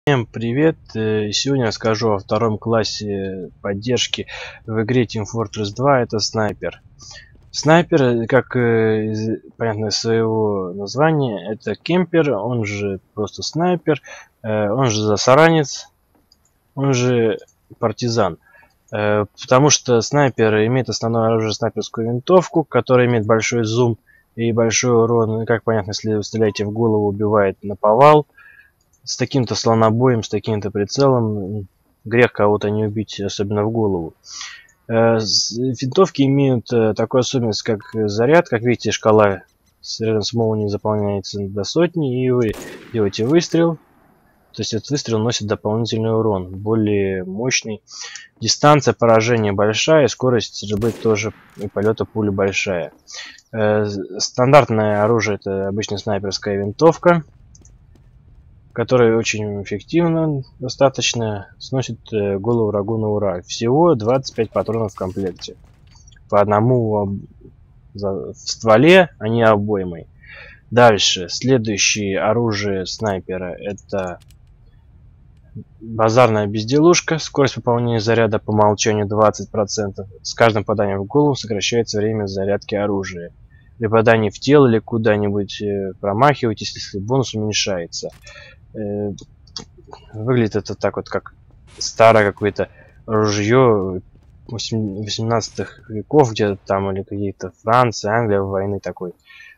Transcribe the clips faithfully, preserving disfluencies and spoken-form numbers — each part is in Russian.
Всем привет! Э, Сегодня расскажу о втором классе поддержки в игре Team Fortress два. Это снайпер. Снайпер, э, как э, из, понятно из своего названия, это кемпер, он же просто снайпер, э, он же засранец, он же партизан. Э, потому что снайпер имеет основное оружие снайперскую винтовку, которая имеет большой зум и большой урон. И, как понятно, если вы стреляете в голову, убивает наповал. С таким-то слонобоем, с таким-то прицелом грех кого-то не убить, особенно в голову. Э, винтовки имеют э, такую особенность, как заряд. Как видите, шкала рядом с молнией заполняется до сотни, и вы делаете выстрел. То есть этот выстрел носит дополнительный урон, более мощный. Дистанция поражения большая, скорость стрельбы тоже и полета пули большая. Э, стандартное оружие — это обычная снайперская винтовка, который очень эффективно достаточно сносит э, голову врагу на ура. Всего двадцать пять патронов в комплекте. По одному в стволе, а не обоймой. Дальше. Следующее оружие снайпера — это базарная безделушка. Скорость пополнения заряда по умолчанию двадцать процентов. С каждым попаданием в голову сокращается время зарядки оружия. При попадании в тело или куда-нибудь э, промахиваетесь, если бонус уменьшается. Выглядит это так вот, как старое какое-то ружье восемнадцатых веков, где-то там, или какие-то Франция, Англия войны такой.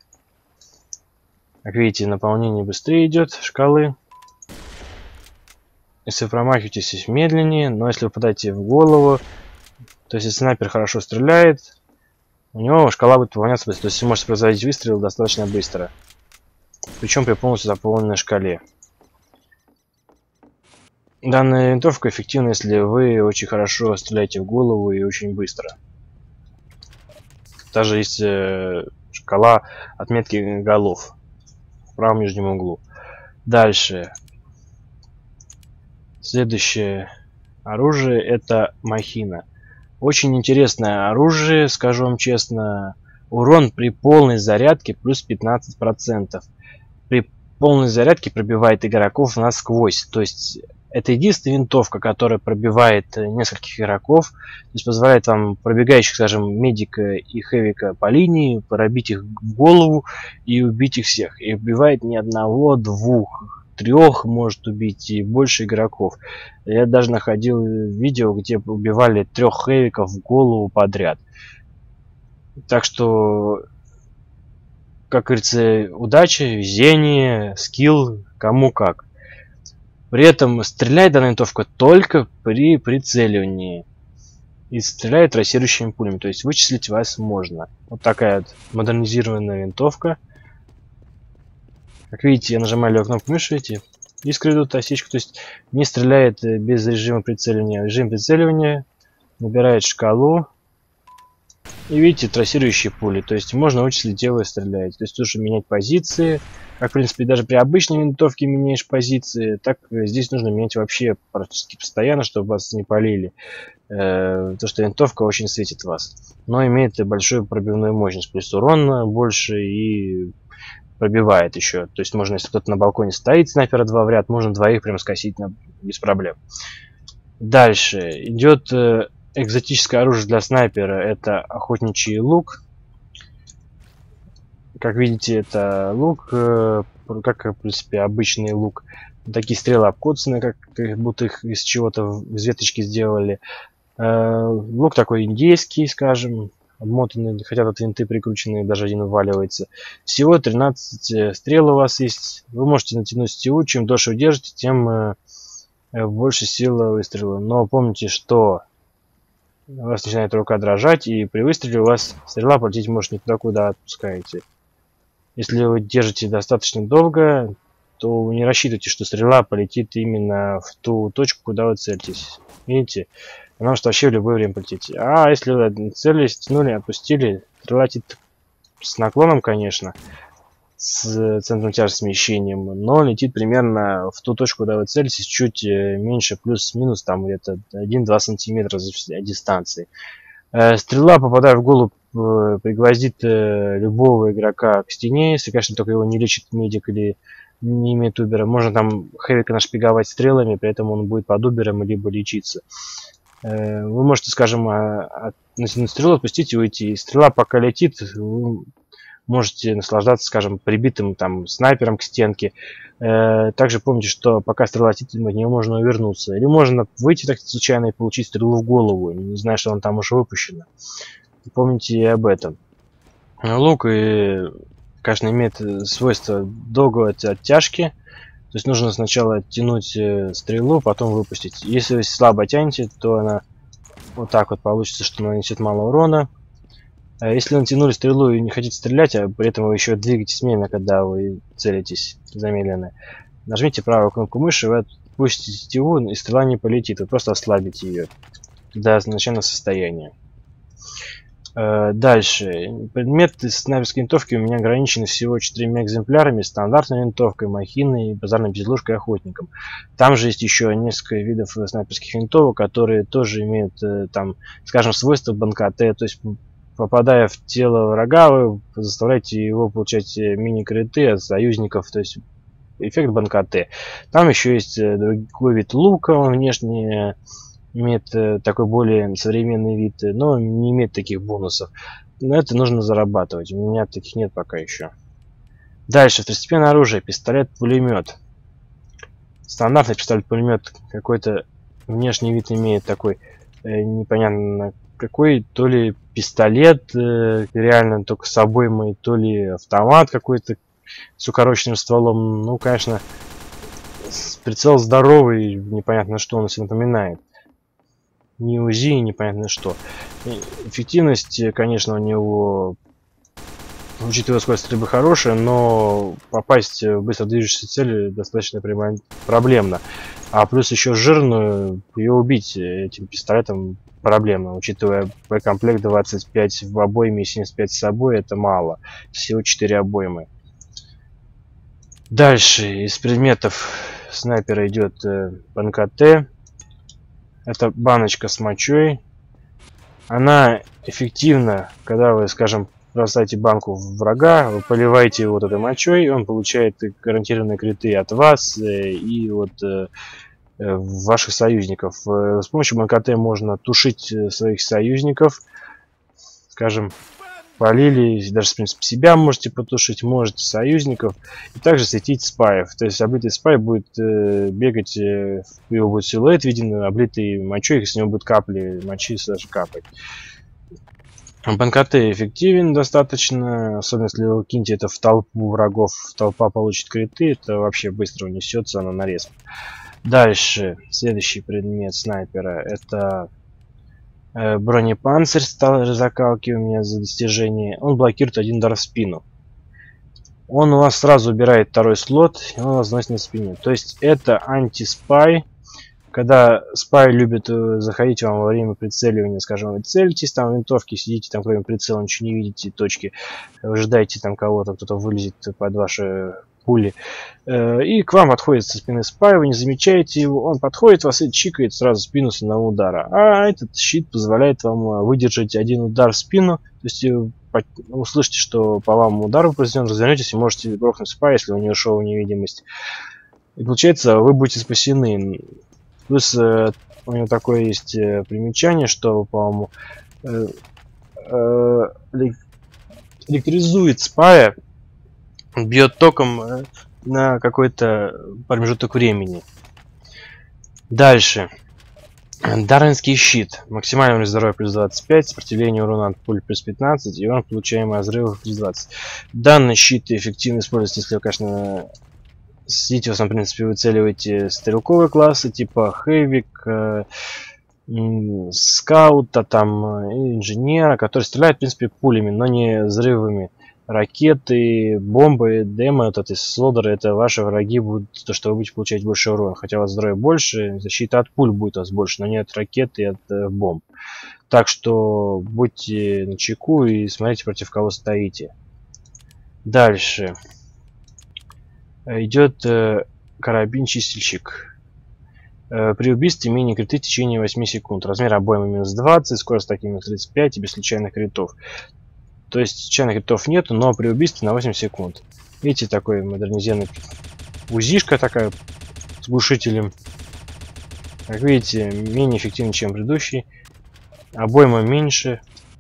Как видите, наполнение быстрее идет шкалы. Если вы промахиваетесь, медленнее, но если вы попадаете в голову, то есть если снайпер хорошо стреляет, у него шкала будет пополняться быстро. То есть вы можете производить выстрел достаточно быстро, причем при полностью заполненной шкале. Данная винтовка эффективна, если вы очень хорошо стреляете в голову и очень быстро. Даже есть э, шкала отметки голов в правом нижнем углу. Дальше. Следующее оружие — это махина. Очень интересное оружие, скажу вам честно. Урон при полной зарядке плюс пятнадцать процентов. При полной зарядке пробивает игроков насквозь. То есть это единственная винтовка, которая пробивает нескольких игроков, то есть позволяет вам, пробегающих, скажем, медика и хэвика по линии, пробить их в голову и убить их всех. И убивает не одного, двух, трех может убить и больше игроков. Я даже находил видео, где убивали трех хэвиков в голову подряд. Так что, как говорится, удача, везение, скилл, кому как. При этом стреляет данная винтовка только при прицеливании. И стреляет трассирующими пулями. То есть вычислить вас можно. Вот такая вот модернизированная винтовка. Как видите, я нажимаю левую кнопку мыши, эти искры идут, осечка. То есть не стреляет без режима прицеливания. Режим прицеливания набирает шкалу. И видите, трассирующие пули. То есть можно вычислить, где вы стреляете. То есть тоже менять позиции. Как, в принципе, даже при обычной винтовке меняешь позиции, так здесь нужно менять вообще практически постоянно, чтобы вас не полили. Э, то, что винтовка очень светит вас. Но имеет большую пробивную мощность. Плюс урон больше и пробивает еще. То есть можно, если кто-то на балконе стоит, снайпера два в ряд, можно двоих прям скосить на, без проблем. Дальше идет э, экзотическое оружие для снайпера. Это охотничий лук. Как видите, это лук, э, как, в принципе, обычный лук. Такие стрелы обкоцаны, как, как будто их из чего-то из веточки сделали. Э, лук такой индейский, скажем, обмотанный, хотя тут винты прикрученные, даже один вываливается. Всего тринадцать стрел у вас есть. Вы можете натянуть сетевую, чем дольше вы держите, тем э, больше сила выстрела. Но помните, что у вас начинает рука дрожать, и при выстреле у вас стрела полететь может не туда, куда отпускаете. Если вы держите достаточно долго, то не рассчитывайте, что стрела полетит именно в ту точку, куда вы целитесь. Видите? Она может вообще в любое время полететь. А если вы целились, тянули, отпустили, стрела летит с наклоном, конечно, с центром тяжести смещением, но летит примерно в ту точку, куда вы целитесь, чуть меньше, плюс-минус, там где-то один-два сантиметра дистанции. Стрела, попадая в голову, пригвоздит любого игрока к стене, если, конечно, только его не лечит медик или не имеет убера. Можно там Хэвика нашпиговать стрелами, при этом он будет под убером либо лечиться. Вы можете, скажем, натянуть стрелу, отпустить и уйти. Стрела пока летит, вы можете наслаждаться, скажем, прибитым там снайпером к стенке. Также помните, что пока стрела летит, от нее можно увернуться. Или можно выйти так случайно и получить стрелу в голову, не зная, что он там уже выпущено. Помните и об этом. Лук, и, конечно, имеет свойство долгой оттяжки. То есть нужно сначала оттянуть стрелу, потом выпустить. Если вы слабо тянете, то она вот так вот получится, что нанесет мало урона. А если натянули стрелу и не хотите стрелять, а при этом вы еще двигаетесь медленно, когда вы целитесь замедленно, нажмите правую кнопку мыши, вы отпустите тетиву, и стрела не полетит. Вы просто ослабите ее до начального состояния. Дальше. Предметы снайперской винтовки у меня ограничены всего четырьмя экземплярами: стандартной винтовкой, махиной, базарной безделушкой, охотником. Там же есть еще несколько видов снайперских винтовок, которые тоже имеют там, скажем, свойства банкоте. То есть, попадая в тело врага, вы заставляете его получать мини-криты от союзников, то есть эффект банкоте. Там еще есть другой вид лука, он внешне имеет э, такой более современный вид, но не имеет таких бонусов. Но это нужно зарабатывать. У меня таких нет пока еще. Дальше. Второстепенное оружие. Пистолет-пулемет. Стандартный пистолет-пулемет какой-то внешний вид имеет такой э, непонятно какой. То ли пистолет э, реально только с обоймой, то ли автомат какой-то с укороченным стволом. Ну, конечно, прицел здоровый, непонятно, что он себе напоминает. Не УЗИ, непонятно что. Эффективность, конечно, у него, учитывая скорость стрельбы, хорошая, но попасть в быстро движущиеся цели достаточно проблемно. А плюс еще жирную, ее убить этим пистолетом проблемно, учитывая боекомплект двадцать пять в обойме и семьдесят пять с собой, это мало. Всего четыре обоймы. Дальше из предметов снайпера идет банкоте. Это баночка с мочой. Она эффективна, когда вы, скажем, бросаете банку в врага, вы поливаете его вот этой мочой, он получает гарантированные криты от вас и от э, ваших союзников. С помощью банкоте можно тушить своих союзников, скажем, полили, даже, в принципе, себя можете потушить, можете союзников, и также светить спаев. То есть облитый спай будет э, бегать, э, его будет силуэт виден, облитый мочой, если с него будут капли мочи даже капать. Банкоте эффективен достаточно, особенно если вы кинете это в толпу врагов, толпа получит криты, это вообще быстро унесется на нарез. Дальше, следующий предмет снайпера, это бронепанцирь стал закалки у меня за достижение. Он блокирует один удар в спину. Он у вас сразу убирает второй слот, и он вас носит на спине. То есть это анти-спай. Когда спай любит заходить вам во время прицеливания, скажем, вы целитесь, там в винтовке сидите, там кроме прицела ничего не видите, точки, ожидаете там кого-то, кто-то вылезет под ваши пули, и к вам отходит со спины спай, вы не замечаете его, он подходит вас и чикает сразу в спину с одного удара. А этот щит позволяет вам выдержать один удар в спину, то есть услышите, что по вам удар произведен, развернетесь и можете грохнуть спай, если у него ушел в невидимость. И получается, вы будете спасены. Плюс э, у него такое есть э, примечание, что, по-моему, э, э, электризует спая, бьет током э, на какой-то промежуток времени. Дальше. Дарвинский щит. Максимальный уровень здоровья плюс двадцать пять, сопротивление урона от пуль плюс пятнадцать и урон, получаемый от взрывов, плюс двадцать. Данный щит эффективно используется, если вы, конечно, сидите, в принципе, выцеливаете стрелковые классы, типа Хэвик, э, скаута, там, инженера, который стреляет, в принципе, пулями, но не взрывами. Ракеты, бомбы, демо, вот эти слодеры, это ваши враги будут, то, что вы будете получать больше урона. Хотя у вас здоровья больше, защита от пуль будет у вас больше, но не от ракет и от э, бомб. Так что будьте начеку и смотрите, против кого стоите. Дальше. Идет э, карабин-чистильщик. Э, при убийстве мини-криты в течение восьми секунд. Размер обоймы минус двадцать, скорость атаки минус тридцать пять и без случайных критов. То есть случайных критов нету, но при убийстве на восемь секунд. Видите, такой модернизированный УЗИшка такая с глушителем. Как видите, менее эффективный, чем предыдущий. Обойма меньше.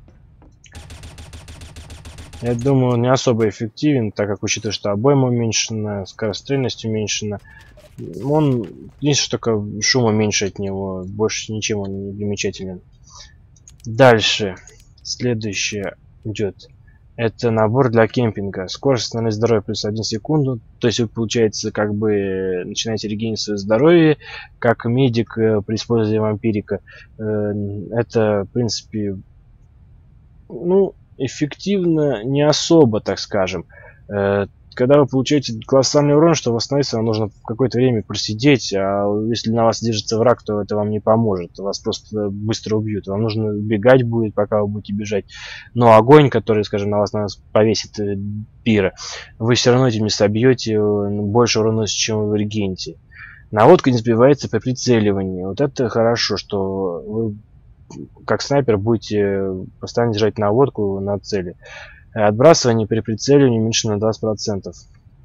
Я думаю, он не особо эффективен, так как учитывая, что обойма уменьшена, скорострельность уменьшена. Он, единственное, что только шума меньше от него, больше ничем он не примечателен. Дальше, следующее идет. Это набор для кемпинга. Скорость восстановления здоровья плюс одну секунду. То есть вы, получается, как бы начинаете регенерировать свое здоровье, как медик при использовании вампирика. Это, в принципе, ну, эффективно не особо, так скажем. Когда вы получаете колоссальный урон, чтобы восстановиться, вам нужно какое-то время просидеть, а если на вас держится враг, то это вам не поможет. Вас просто быстро убьют. Вам нужно убегать будет, пока вы будете бежать. Но огонь, который, скажем, на вас, на вас повесит пира, вы все равно этим не собьете, больше урона, чем в регенте. Наводка не сбивается при прицеливании. Вот это хорошо, что вы, как снайпер, будете постоянно держать наводку на цели. Отбрасывание при прицеливании меньше на двадцать процентов.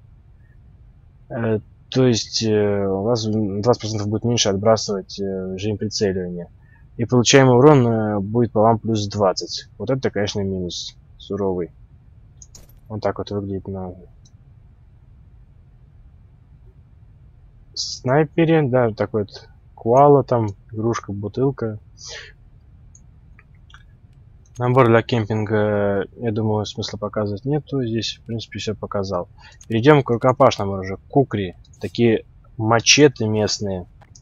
Э, то есть э, у вас двадцать процентов будет меньше отбрасывать э, в режиме прицеливания. И получаемый урон э, будет по вам плюс двадцать. Вот это, конечно, минус суровый. Вот так вот выглядит на снайпере. Да, такой вот куала там, игрушка, бутылка. Набор для кемпинга, я думаю, смысла показывать нету. Здесь, в принципе, все показал. Перейдем к рукопашному оружию. Кукри. Такие мачете местные.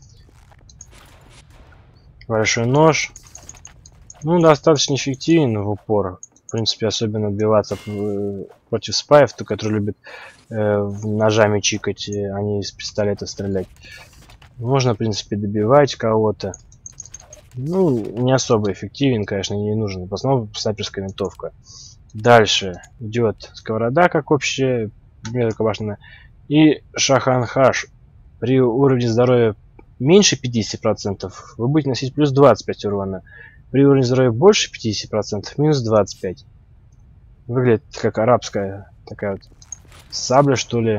Большой нож. Ну, достаточно эффективен в упор. В принципе, особенно отбиваться против спаев, которые любят э, ножами чикать, а не из пистолета стрелять. Можно, в принципе, добивать кого-то. Ну, не особо эффективен, конечно, не нужен. В основном снайперская винтовка. Дальше идет сковорода, как общая, рукопашная. И шаханхаш. При уровне здоровья меньше пятидесяти процентов вы будете носить плюс двадцать пять урона. При уровне здоровья больше пятидесяти процентов минус двадцать пять. Выглядит как арабская такая вот сабля, что ли.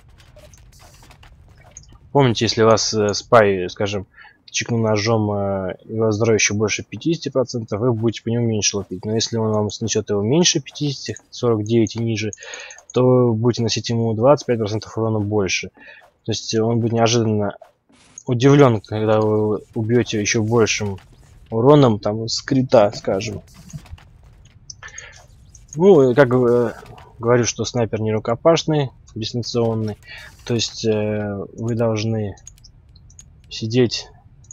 Помните, если у вас э, спай, скажем, чикнул ножом, э, и у вас здоровье еще больше пятидесяти процентов, вы будете по нему меньше лупить. Но если он вам снесет его меньше пятидесяти, сорок девять и ниже, то вы будете носить ему двадцать пять процентов урона больше. То есть он будет неожиданно удивлен, когда вы убьете еще большим уроном, там, с крита, скажем. Ну, как э, говорю, что снайпер не рукопашный, дистанционный. То есть э, вы должны сидеть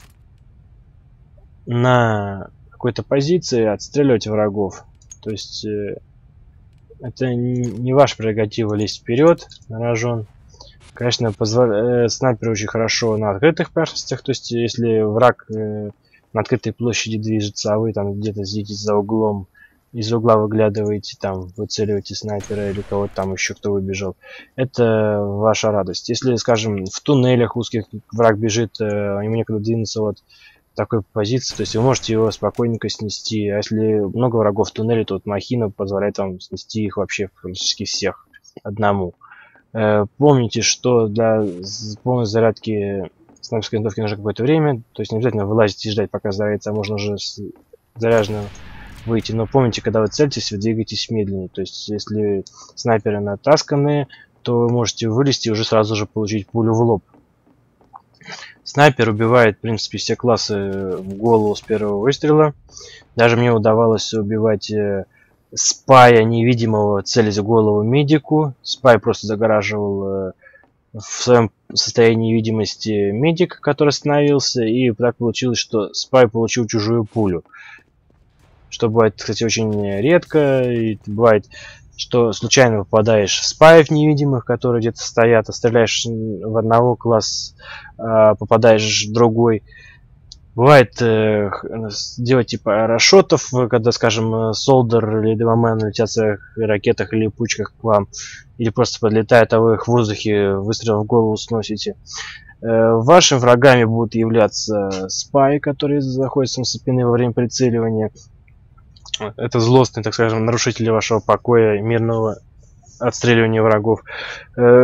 на какой-то позиции, отстреливать врагов. То есть э, это не ваша прерогатива лезть вперед на рожон. Конечно, позвол... э, снайпер очень хорошо на открытых поверхностях. То есть если враг э, на открытой площади движется, а вы там где-то сидите за углом, из угла выглядываете, там выцеливаете снайпера или кого-то там еще, кто выбежал, это ваша радость. Если, скажем, в туннелях узких враг бежит, э, ему некуда двинуться вот такой позиции, то есть вы можете его спокойненько снести. А если много врагов в туннеле, то вот махина позволяет вам снести их вообще практически всех одному. Э, помните, что для полной зарядки снайперской винтовки нужно какое-то время, то есть не обязательно вылазить и ждать, пока зарядится, а можно уже с заряженного выйти. Но помните, когда вы целитесь, вы двигаетесь медленнее. То есть если снайперы натасканные, то вы можете вылезти и уже сразу же получить пулю в лоб. Снайпер убивает, в принципе, все классы в голову с первого выстрела. Даже мне удавалось убивать э, спая невидимого, целясь в голову медику. Спай просто загораживал э, в своем состоянии невидимости медик, который остановился. И так получилось, что спай получил чужую пулю. Что бывает, кстати, очень редко. И бывает, что случайно попадаешь в спаев невидимых, которые где-то стоят, а стреляешь в одного класс, а попадаешь в другой. Бывает э, делать типа аэрошотов, когда, скажем, солдер или демомен летят в своих ракетах или пучках к вам, или просто подлетают, а вы их в воздухе выстрел в голову сносите. Э, вашими врагами будут являться спаи, которые находятся на спины во время прицеливания. Это злостные, так скажем, нарушители вашего покоя, мирного отстреливания врагов.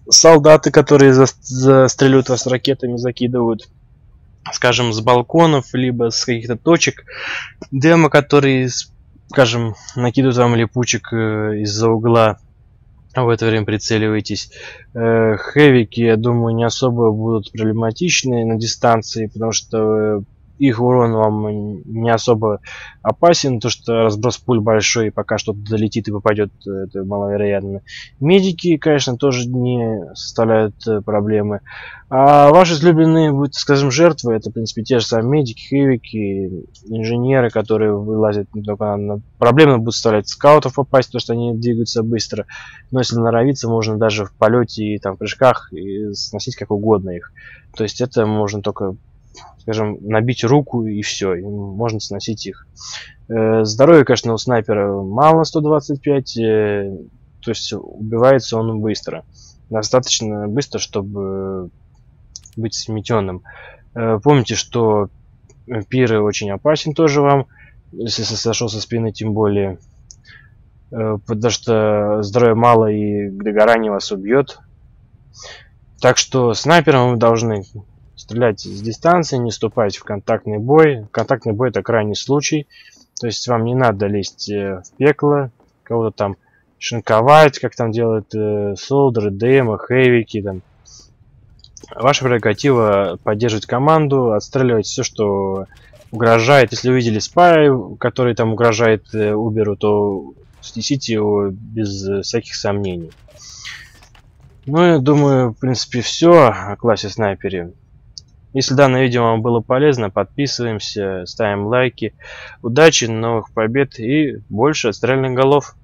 солдаты, которые за застреливают вас ракетами, закидывают, скажем, с балконов, либо с каких-то точек. Демо, которые, скажем, накидывают вам липучек э, из-за угла. А в это время прицеливаетесь. Э, хэвики, я думаю, не особо будут проблематичны на дистанции, потому что их урон вам не особо опасен, то что разброс пуль большой, и пока что-то долетит и попадет, это маловероятно. Медики, конечно, тоже не составляют проблемы. А ваши излюбленные, будут, скажем, жертвы, это, в принципе, те же самые медики, хэвики, инженеры, которые вылазят только на... Проблемно будут составлять скаутов попасть, потому что они двигаются быстро. Но если норовиться, можно даже в полете и там в прыжках и сносить как угодно их. То есть это можно только, скажем, набить руку и все, и можно сносить их. Э, здоровья, конечно, у снайпера мало, сто двадцать пять, э, то есть убивается он быстро. Достаточно быстро, чтобы быть сметенным. Э, помните, что пиры очень опасен тоже вам, если сошел со спины, тем более. Э, потому что здоровья мало и догорание вас убьет. Так что снайпером вы должны стрелять с дистанции, не вступать в контактный бой. Контактный бой — это крайний случай. То есть вам не надо лезть в пекло, кого-то там шинковать, как там делают э, солдеры, демо, хэвики. Там. Ваша прерогатива — поддерживать команду, отстреливать все, что угрожает. Если увидели спай, который там угрожает э, Уберу, то снесите его без всяких сомнений. Ну, я думаю, в принципе, все о классе снайпере. Если данное видео вам было полезно, подписываемся, ставим лайки. Удачи, новых побед и больше отстрельных голов.